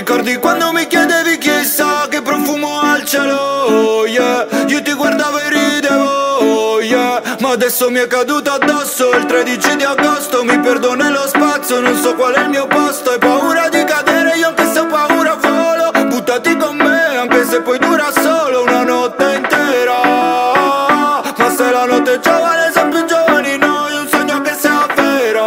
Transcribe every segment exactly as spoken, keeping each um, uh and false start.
ricordi quando mi chiedevi chissà che profumo ha il cielo, oh yeah. Io ti guardavo e ridevo, oh yeah. Ma adesso mi è caduto addosso il tredici di agosto. Mi perdo nello spazio, non so qual è il mio posto. Hai paura di cadere, io anche se ho paura volo. Buttati con me, anche se poi dura solo una notte intera. Ma se la notte è giovane, siamo più giovani noi. Un sogno che si avvera.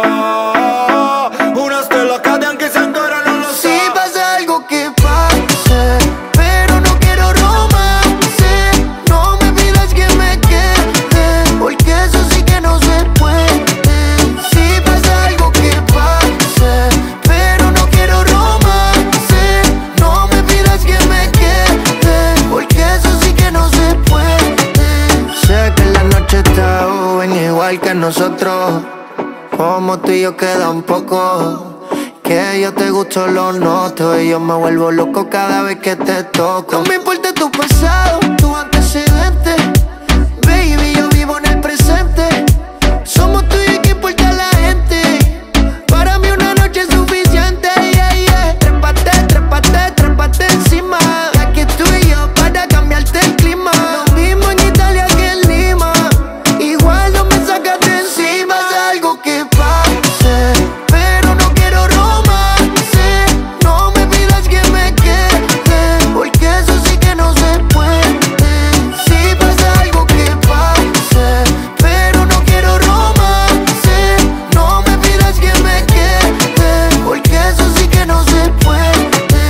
Una stella cade anche se ancora non lo so. Si pasa algo que pase, pero no quiero romance. No me pidas que me quede, porque eso sí que no se puede. Si pasa algo que pase, pero no quiero romance. No me pidas que me quede, porque eso sí que no se puede. Sé que la noche está joven igual que nosotros. Como tú y yo queda un poco. Que yo te gusto lo noto y yo me vuelvo loco cada vez que te toco. No me importa tu pasado, tu antecedente. Baby, yo vivo en el presente. Somos tú y que importa la gente. Para mí una noche es suficiente, yeah, yeah. Trépate, trépate, trépate encima. Aquí tú y yo para cambiarte el clima. Lo mismo en Italia que en Lima. Igual no me sacas de encima. Es algo que pase, pero no quiero romance. No me pidas que me quede, porque eso sí que no se puede. Si pasa algo que pase, pero no quiero romance. No me pidas que me quede, porque eso sí que no se puede.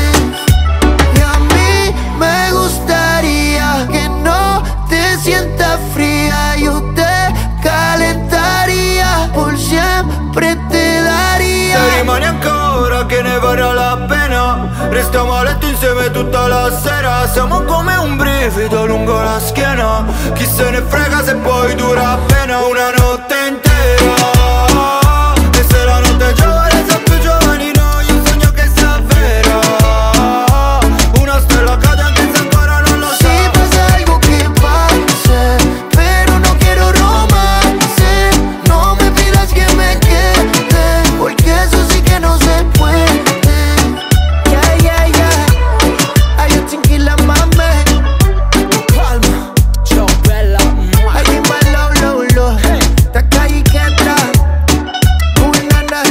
Y a mí me gustaría que no te sientas fría. Yo te calentaría, por siempre te daría. Se rimani ancora che ne varrà la pena. Restiamo a letto insieme tutta la sera. Siamo come un brivido lungo la schiena. Chi se ne frega se poi dura appena una notte intera. E se la notte è giovane siamo più giovani noi. Un sogno che si avvera. Una stella cade anche se ancora non lo so. Si pasa algo que pase, pero no quiero romance. No me pidas que me quede, porque eso sí que no se puede. Yeah, yeah, yeah. Ay, yo tranquila, mami. Calma, yo bella. Ay, dime low, low, low. Esta calle que entra. Uy, nana.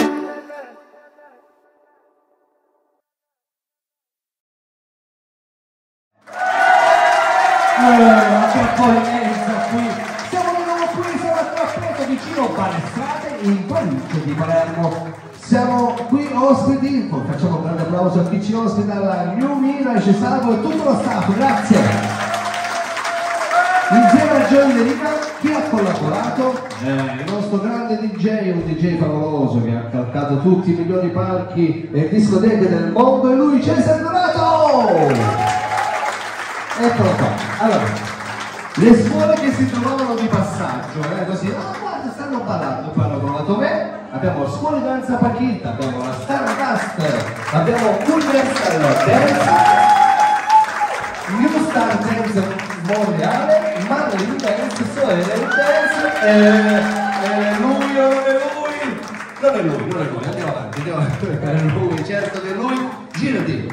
Allora, c'è poi Elsa qui. Siamo di nuovo qui sulla Trappeto vicino Balestrate in provincia di Palermo. Siamo qui ospiti, facciamo un grande applauso a chi ci ospita, alla New Mirage, Salvo e tutto lo staff, grazie. Insieme a Joey De Rica, chi ha collaborato? Eh, il nostro grande D J, un D J favoloso che ha calcato tutti i migliori palchi e discoteche del mondo, e lui, Cesare Donato! Eccolo qua. Allora, le scuole che si trovavano di passaggio, eh, così, ah guarda, stanno ballando, poi hanno trovato me, abbiamo Scuole Danza Pachita, abbiamo la Stardust, abbiamo Universal Dance, New Star Dance Mondiale, Madeline Dance, Soele Dance, e, e lui, non è lui, non è lui, non è lui, andiamo avanti, andiamo avanti, è lui, certo che è lui, girati.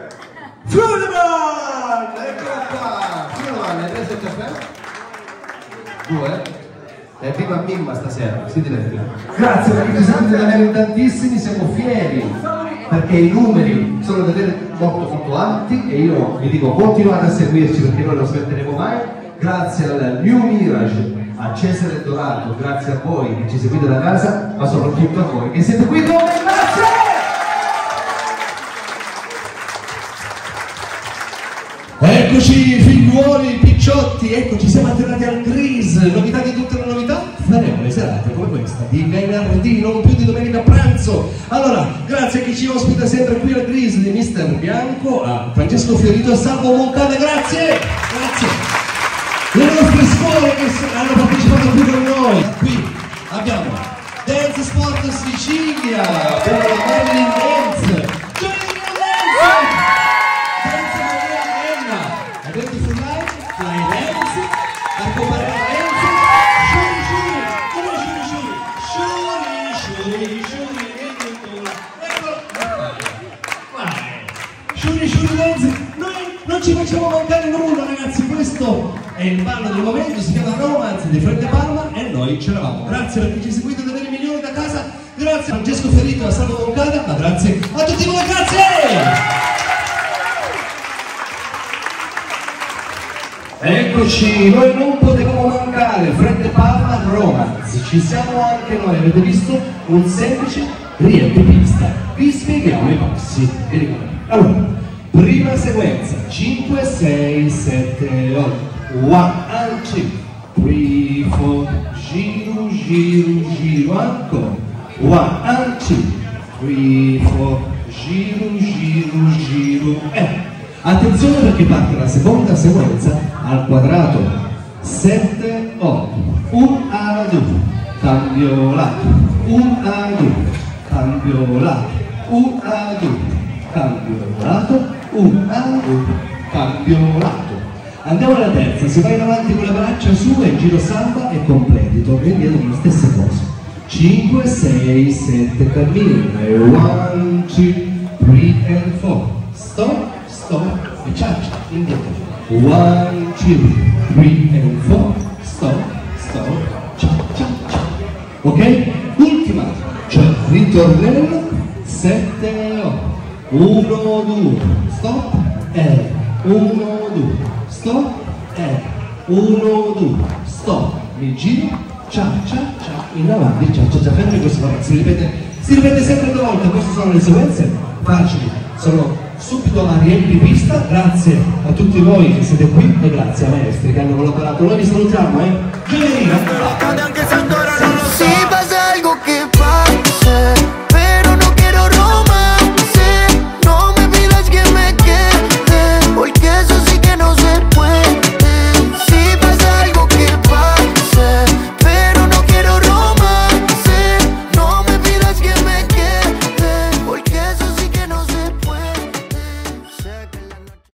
Funeman! Eccolo qua! Funeman, hai preso il caffè? Due? E viva Mimma stasera, si diverte. Grazie, perché ci siete davvero tantissimi, siamo fieri, perché i numeri sono davvero molto molto alti e io vi dico continuate a seguirci perché noi non smetteremo mai. Grazie al New Mirage, a Cesare Donato, grazie a voi che ci seguite da casa, ma soprattutto a voi che siete qui con me, grazie! Eccoci figliuoli, picciotti, eccoci, siamo atterrati al Grease, novità di tutte le novità, faremo le serate come questa, di venerdì, non più di domenica a pranzo. Allora, grazie a chi ci ospita sempre qui al Grease di mister Bianco, a Francesco Fiorito e Salvo Moncada, grazie, grazie. Le nostre scuole che hanno partecipato qui con noi, qui abbiamo Dance Sport Sicilia, abbiamo Merlin Dance, Johnny Dance! Beautiful Life, Fly Dance, Arcobaleno Dance, Shuri Shuri, come Shuri Shuri, Shuri Shuri, Shuri, eccolo, vai, Sciuri sciuri dance, noi non ci facciamo mancare nulla ragazzi, questo è il ballo del momento, si chiama Romance di Fred De Palma e noi ce l'avamo. Grazie per chi ci ha seguito da dei milioni da casa, grazie a Francesco Ferrito e a Salvo Moncada, ma grazie a tutti voi, grazie! Eccoci, noi non potevamo mancare, Fred De Palma Romance, ci siamo anche noi, avete visto? Un semplice riempipista. Vi spieghiamo i passi. Allora, prima sequenza, cinque, sei, sette, otto, uno, due, tre, quattro, giro, giro, giro, ancora, uno, due, tre, quattro, giro, giro, giro, eh. Attenzione perché parte la seconda sequenza al quadrato, sette, otto, uno, due, cambio lato, uno, due, cambio lato, uno, due, cambio lato, uno, due, cambio lato. Andiamo alla terza, si va in avanti con le braccia su e giro samba e completito, e dietro le stesse cose. cinque, sei, sette, cammina, uno, due, tre e quattro, stop. Stop e ciao, indietro. One, two, three and four. Stop, stop, ciao, ciao, ciao. Ok? Ultima, cioè ritornello. Sette, otto. Uno, due. Stop. E. Uno, due. Stop. E. Uno, due. Stop. Mi giro. Ciao, ciao, ciao. In avanti, ciao, ciao, ciao. Fermi questo fatto. Si ripete, si ripete sempre due volte. Queste sono le sequenze facili. Sono subito la riempipista, grazie a tutti voi che siete qui e grazie ai maestri che hanno collaborato. Noi vi salutiamo, eh! Giovedì!